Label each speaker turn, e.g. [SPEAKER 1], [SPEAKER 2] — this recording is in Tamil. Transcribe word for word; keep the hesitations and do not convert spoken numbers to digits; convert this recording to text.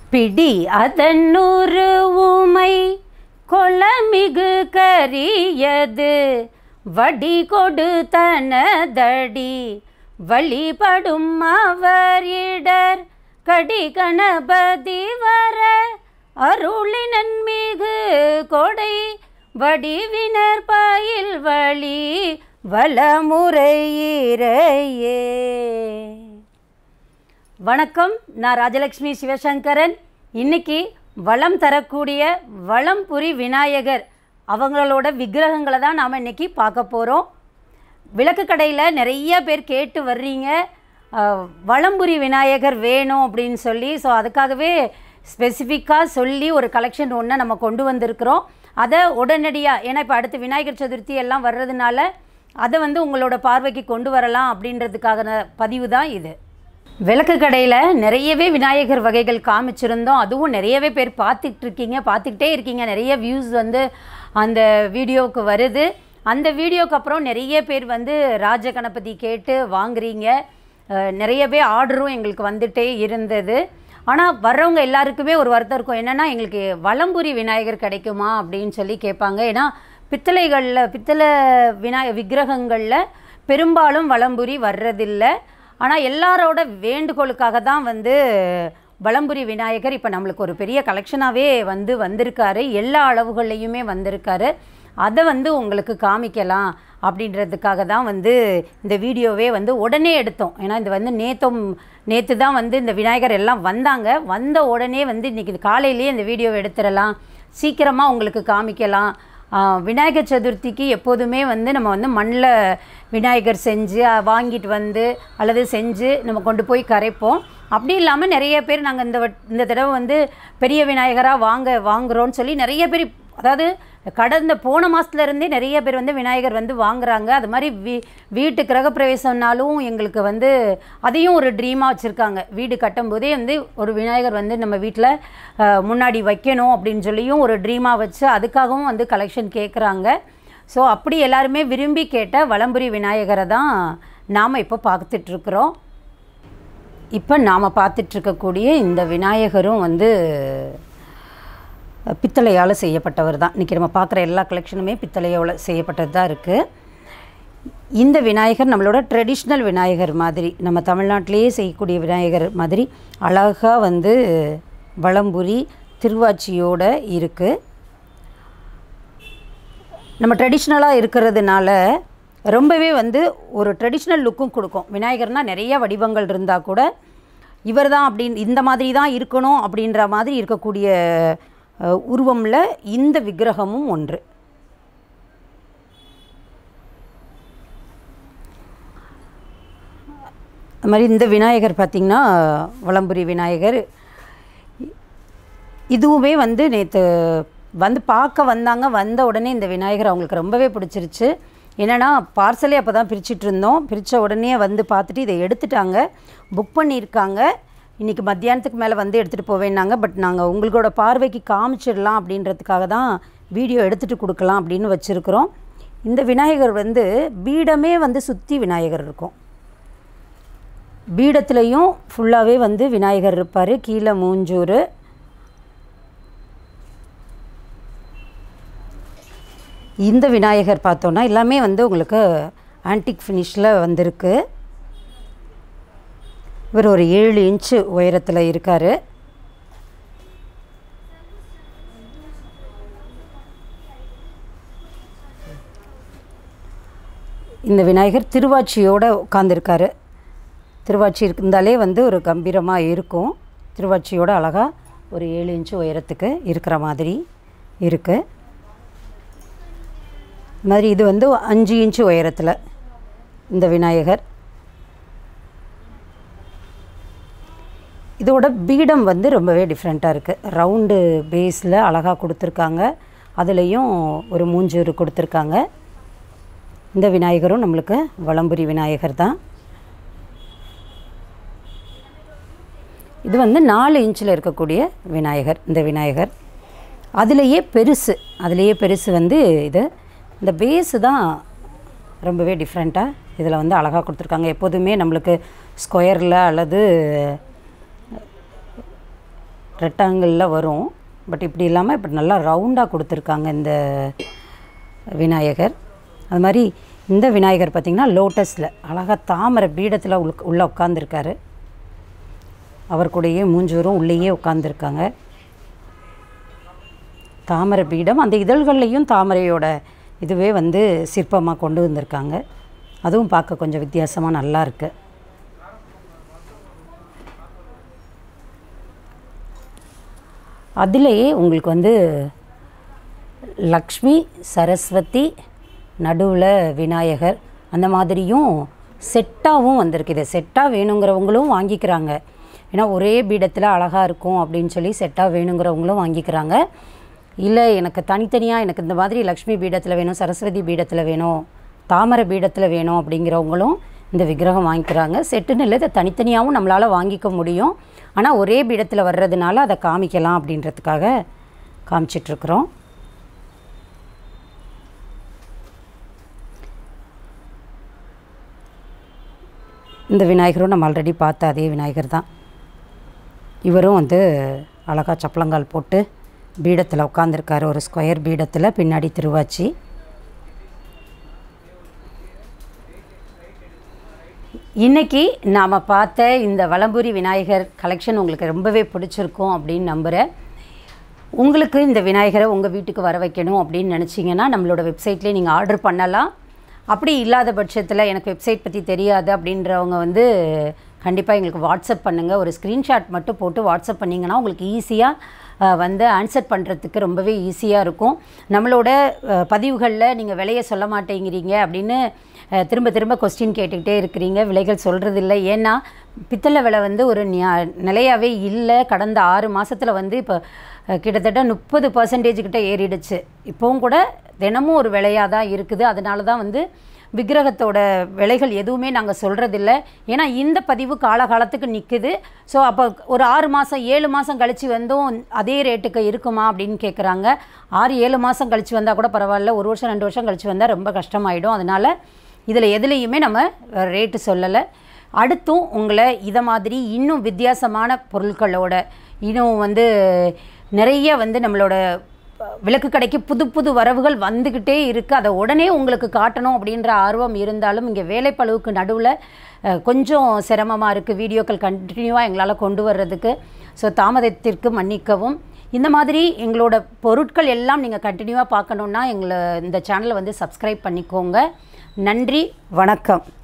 [SPEAKER 1] பிடி அதன்னொரு உமை கொளமிகு கரியது வடி கொடுத்தனதடி வழிபடும் அவரிடர் கடி கணபதி வர அருளினன் மிகு கொடை வடிவினர் பயில் வழி வளமுறையிறையே. வணக்கம், நான் ராஜலக்ஷ்மி சிவசங்கரன். இன்னைக்கு வளம் தரக்கூடிய வளம்புரி விநாயகர் அவங்களோட விக்கிரகங்களை தான் நாம் இன்றைக்கி பார்க்க போகிறோம். விளக்கு கடையில் நிறைய பேர் கேட்டு வர்றீங்க, வளம்புரி விநாயகர் வேணும் அப்படின்னு சொல்லி. ஸோ அதுக்காகவே ஸ்பெசிஃபிக்காக சொல்லி ஒரு கலெக்ஷன் ஒன்று நம்ம கொண்டு வந்திருக்கிறோம். அதை உடனடியாக, ஏன்னா இப்போ அடுத்து விநாயகர் சதுர்த்தி எல்லாம் வர்றதுனால அதை வந்து உங்களோட பார்வைக்கு கொண்டு வரலாம் அப்படின்றதுக்கான பதிவு தான் இது. விளக்கு கடையில் நிறையவே விநாயகர் வகைகள் காமிச்சிருந்தோம். அதுவும் நிறையவே பேர் பார்த்துட்ருக்கீங்க, பார்த்துக்கிட்டே இருக்கீங்க. நிறைய வியூஸ் வந்து அந்த வீடியோவுக்கு வருது. அந்த வீடியோக்கு அப்புறம் நிறைய பேர் வந்து ராஜ கணபதி கேட்டு வாங்குறீங்க. நிறையவே ஆர்டரும் எங்களுக்கு வந்துகிட்டே இருந்தது. ஆனால் வர்றவங்க எல்லாருக்குமே ஒரு வருத்தம் இருக்கும், என்னென்னா எங்களுக்கு வளம்புரி விநாயகர் கிடைக்குமா அப்படின்னு சொல்லி கேட்பாங்க. ஏன்னா பித்தளைகளில் பித்தளை விநாய விக்கிரகங்களில் பெரும்பாலும் வளம்புரி வர்றதில்லை. ஆனால் எல்லாரோட வேண்டுகோளுக்காக தான் வந்து வளம்புரி விநாயகர் இப்போ நம்மளுக்கு ஒரு பெரிய கலெக்ஷனாகவே வந்து வந்திருக்காரு. எல்லா அளவுகள்லையுமே வந்திருக்காரு. அதை வந்து உங்களுக்கு காமிக்கலாம் அப்படின்றதுக்காக தான் வந்து இந்த வீடியோவே வந்து உடனே எடுத்தோம். ஏன்னா இது வந்து நேற்றும் நேற்று தான் வந்து இந்த விநாயகர் எல்லாம் வந்தாங்க. வந்த உடனே வந்து இன்றைக்கி காலையிலேயே இந்த வீடியோவை எடுத்துடலாம், சீக்கிரமாக உங்களுக்கு காமிக்கலாம். விநாயகர் சதுர்த்திக்கு எப்போதுமே வந்து நம்ம வந்து மண்ணில் விநாயகர் செஞ்சு வாங்கிட்டு வந்து அல்லது செஞ்சு நம்ம கொண்டு போய் கரைப்போம். அப்படி இல்லாமல் நிறைய பேர் நாங்கள் இந்த இந்த தடவை வந்து பெரிய விநாயகராக வாங்க வாங்குகிறோன்னு சொல்லி நிறைய பேர், அதாவது கடந்த போன மாதத்துலேருந்தே நிறைய பேர் வந்து விநாயகர் வந்து வாங்குகிறாங்க. அது மாதிரி வீ வீட்டு கிரகப்பிரவேசம்னாலும் எங்களுக்கு வந்து அதையும் ஒரு ட்ரீமாக வச்சுருக்காங்க. வீடு கட்டும்போதே வந்து ஒரு விநாயகர் வந்து நம்ம வீட்டில் முன்னாடி வைக்கணும் அப்படின்னு சொல்லியும் ஒரு ட்ரீமாக வச்சு அதுக்காகவும் வந்து கலெக்ஷன் கேட்குறாங்க. ஸோ அப்படி எல்லாருமே விரும்பி கேட்ட வளம்புரி விநாயகரை தான் நாம் இப்போ பார்த்துட்ருக்குறோம். இப்போ நாம் பார்த்துட்ருக்கக்கூடிய இந்த விநாயகரும் வந்து பித்தளையால் செய்யப்பட்டவர் தான். இன்றைக்கி நம்ம பார்க்குற எல்லா கலெக்ஷனுமே பித்தளையால் செய்யப்பட்டது தான் இருக்குது. இந்த விநாயகர் நம்மளோட ட்ரெடிஷ்னல் விநாயகர் மாதிரி, நம்ம தமிழ்நாட்டிலேயே செய்யக்கூடிய விநாயகர் மாதிரி அழகாக வந்து வளம்புரி திருவாச்சியோடு இருக்குது. நம்ம ட்ரெடிஷ்னலாக இருக்கிறதுனால ரொம்பவே வந்து ஒரு ட்ரெடிஷ்னல் லுக்கும் கொடுக்கும். விநாயகர்னால் நிறைய வடிவங்கள் இருந்தால் கூட இவர் தான் அப்படின்னு இந்த மாதிரி தான் இருக்கணும் அப்படின்ற மாதிரி இருக்கக்கூடிய உருவமில் இந்த விக்கிரகமும் ஒன்று. அது மாதிரி இந்த விநாயகர் பார்த்திங்கன்னா வளம்புரி விநாயகர். இதுவுமே வந்து நேற்று வந்து பார்க்க வந்தாங்க. வந்த உடனே இந்த விநாயகர் அவங்களுக்கு ரொம்பவே பிடிச்சிருச்சு. என்னென்னா பார்சலே அப்போ தான் பிரிச்சுட்டு இருந்தோம். பிரித்த உடனே வந்து பார்த்துட்டு இதை எடுத்துட்டாங்க, புக் பண்ணியிருக்காங்க. இன்றைக்கி மத்தியானத்துக்கு மேலே வந்து எடுத்துகிட்டு போவேன்னாங்க. பட் நாங்கள் உங்களோட பார்வைக்கு காமிச்சிடலாம் அப்படின்றதுக்காக தான் வீடியோ எடுத்துகிட்டு கொடுக்கலாம் அப்படின்னு வச்சுருக்குறோம். இந்த விநாயகர் வந்து பீடமே வந்து சுற்றி விநாயகர் இருக்கும். பீடத்துலேயும் ஃபுல்லாகவே வந்து விநாயகர் இருப்பார். கீழே மூஞ்சூர். இந்த விநாயகர் பார்த்தோன்னா எல்லாமே வந்து உங்களுக்கு ஆன்டிக் ஃபினிஷில் வந்திருக்கு. இவர் ஒரு ஏழு இன்ச்சு உயரத்தில் இருக்கார். இந்த விநாயகர் திருவாச்சியோடு உட்காந்துருக்காரு. திருவாச்சி இருந்தாலே வந்து ஒரு கம்பீரமாக இருக்கும். திருவாச்சியோட அழகாக ஒரு ஏழு இன்ச்சு உயரத்துக்கு இருக்கிற மாதிரி இருக்குது. இது மாதிரி இது வந்து அஞ்சு இன்ச்சு உயரத்தில் இந்த விநாயகர். இதோட பீடம் வந்து ரொம்பவே டிஃப்ரெண்ட்டாக இருக்குது. ரவுண்டு பேஸில் அழகாக கொடுத்துருக்காங்க. அதுலேயும் ஒரு மூஞ்சூறு கொடுத்துருக்காங்க. இந்த விநாயகரும் நம்மளுக்கு வளம்புரி விநாயகர் தான். இது வந்து நாலு இன்ச்சில் இருக்கக்கூடிய விநாயகர். இந்த விநாயகர் அதுலேயே பெருசு அதுலேயே பெருசு வந்து இது. இந்த பேஸு தான் ரொம்பவே டிஃப்ரெண்ட்டாக இதில் வந்து அழகாக கொடுத்துருக்காங்க. எப்போதுமே நம்மளுக்கு ஸ்கொயரில் அல்லது ரெக்டாங்கிளில் வரும். பட் இப்படி இல்லாமல் இப்போ நல்லா ரவுண்டாக கொடுத்துருக்காங்க இந்த விநாயகர். அது மாதிரி இந்த விநாயகர் பார்த்திங்கன்னா லோட்டஸில் அழகாக தாமரை பீடத்தில் உள்ள உள்ளே உட்காந்துருக்காரு. அவர் கூடயே மூஞ்சூரும் உள்ளேயே உட்காந்துருக்காங்க. தாமரை பீடம், அந்த இதழ்கள்லையும் தாமரையோட இதுவே வந்து சிற்பமாக கொண்டு வந்திருக்காங்க. அதுவும் பார்க்க கொஞ்சம் வித்தியாசமாக நல்லா இருக்குது. அதிலேயே உங்களுக்கு வந்து லக்ஷ்மி, சரஸ்வதி, நடுவில் விநாயகர் அந்த மாதிரியும் செட்டாகவும் வந்திருக்கு. இதை செட்டாக வேணுங்கிறவங்களும் வாங்கிக்கிறாங்க. ஏன்னா ஒரே பீடத்தில் அழகாக இருக்கும் அப்படின்னு சொல்லி செட்டாக வேணுங்கிறவங்களும் வாங்கிக்கிறாங்க. இல்லை எனக்கு தனித்தனியாக எனக்கு இந்த மாதிரி லக்ஷ்மி பீடத்தில் வேணும், சரஸ்வதி பீடத்தில் வேணும், தாமரை பீடத்தில் வேணும் அப்படிங்கிறவங்களும் இந்த விக்கிரகம் வாங்கிக்கிறாங்க. செட்டுன்னு இல்லை, இதை தனித்தனியாகவும் நம்மளால் வாங்கிக்க முடியும். ஆனால் ஒரே பீடத்தில் வர்றதுனால அதை காமிக்கலாம் அப்படின்றதுக்காக காமிச்சிட்ருக்குறோம். இந்த விநாயகரும் நம்ம ஆல்ரெடி பார்த்த அதே விநாயகர் தான். இவரும் வந்து அழகாக சப்பளங்கால் போட்டு பீடத்தில் உட்காந்துருக்காரு. ஒரு ஸ்கொயர் பீடத்தில் பின்னாடி திருவாச்சி. இன்றைக்கி நாம் பார்த்த இந்த வலம்புரி விநாயகர் கலெக்ஷன் உங்களுக்கு ரொம்பவே பிடிச்சிருக்கும் அப்படின்னு நம்புகிறேன். உங்களுக்கு இந்த விநாயகரை உங்கள் வீட்டுக்கு வர வைக்கணும் அப்படின்னு நினச்சிங்கன்னா நம்மளோட வெப்சைட்லேயே நீங்கள் ஆர்டர் பண்ணலாம். அப்படி இல்லாத பட்சத்தில் எனக்கு வெப்சைட் பற்றி தெரியாது அப்படின்றவங்க வந்து கண்டிப்பாக எங்களுக்கு வாட்ஸ்அப் பண்ணுங்கள். ஒரு ஸ்க்ரீன்ஷாட் மட்டும் போட்டு வாட்ஸ்அப் பண்ணிங்கன்னா உங்களுக்கு ஈஸியாக வந்து ஆன்சர் பண்ணுறதுக்கு ரொம்பவே ஈஸியாக இருக்கும். நம்மளோட பதிவுகளில் நீங்கள் விலையை சொல்ல மாட்டேங்கிறீங்க அப்படின்னு திரும்ப திரும்ப கொஸ்டின் கேட்டுக்கிட்டே இருக்கிறீங்க. விலைகள் சொல்கிறதில்ல. ஏன்னா பித்தளை விலை வந்து ஒரு நிலையாகவே இல்லை. கடந்த ஆறு மாதத்தில் வந்து இப்போ கிட்டத்தட்ட முப்பது பர்சன்டேஜ் கிட்ட ஏறிடுச்சு. இப்போவும் கூட தினமும் ஒரு விலையாக தான் இருக்குது. அதனால தான் வந்து விக்கிரகத்தோட விலைகள் எதுவுமே நாங்கள் சொல்கிறதில்ல. ஏன்னா இந்த பதிவு காலகாலத்துக்கு நிற்குது. ஸோ அப்போ ஒரு ஆறு மாதம் ஏழு மாதம் கழித்து வந்தும் அதே ரேட்டுக்கு இருக்குமா அப்படின்னு கேட்குறாங்க. ஆறு ஏழு மாதம் கழித்து வந்தால் கூட பரவாயில்ல, ஒரு வருஷம் ரெண்டு வருஷம் கழித்து வந்தால் ரொம்ப கஷ்டமாயிடும். அதனால் இதில் எதுலேயுமே நம்ம ரேட்டு சொல்லலை. அடுத்தும் உங்களை இதை மாதிரி இன்னும் வித்தியாசமான பொருட்களோட இன்னும் வந்து நிறைய வந்து நம்மளோட விளக்கு கடைக்கு புது புது வரவுகள் வந்துக்கிட்டே இருக்குது. அதை உடனே உங்களுக்கு காட்டணும் அப்படின்ற ஆர்வம் இருந்தாலும் இங்கே வேலைப்பளுவுக்கு நடுவில் கொஞ்சம் சிரமமாக இருக்குது வீடியோக்கள் கண்டினியூவாக எங்களால் கொண்டு வர்றதுக்கு. ஸோ தாமதத்திற்கு மன்னிக்கவும். இந்த மாதிரி எங்களோட பொருட்கள் எல்லாம் நீங்கள் கண்டினியூவாக பார்க்கணுன்னா எங்களை இந்த சேனலை வந்து சப்ஸ்கிரைப் பண்ணிக்கோங்க. நன்றி, வணக்கம்.